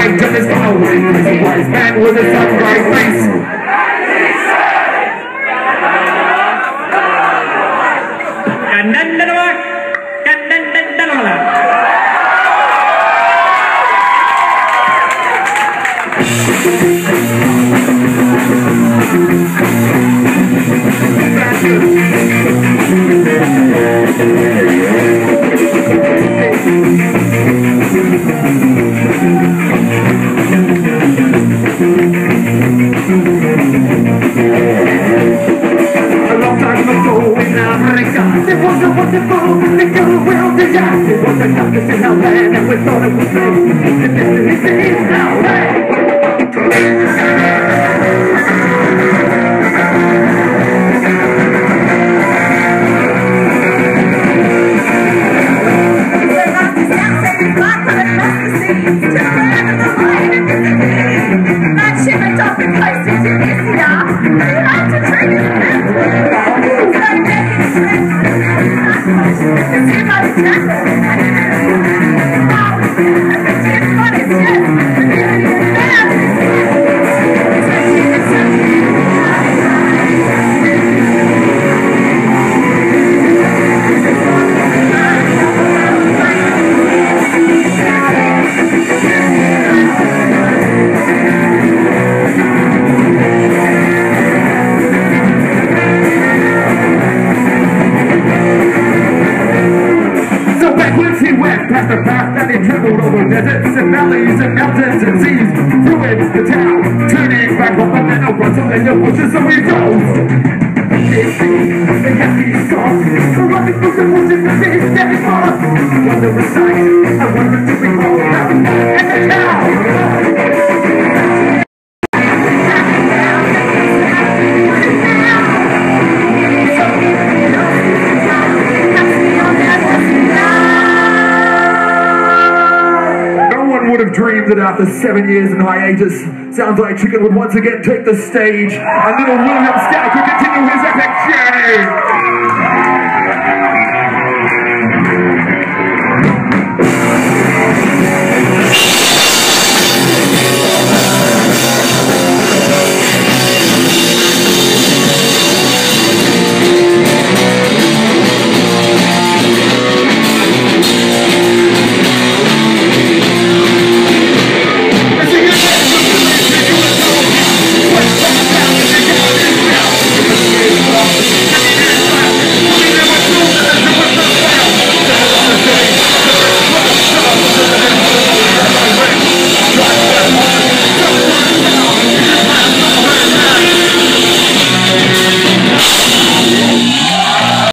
right, and there's no way. There's a wise man with a samurai face. It was a wonderful, the good will to die. It was a darkness in our land, and we thought it was fake. The destiny is now right. Past the path that he traveled over deserts and valleys and mountains and seas, through it, the town, turning back on the men of Russell in the bushes, so he goes. The happy song, running through the bushes and seas, stepping on. Wonder a sight, I wonder to be all about and the town. Would have dreamed that after 7 years in hiatus, Sounds Like Chicken would once again take the stage, and little William Scout could continue his epic journey.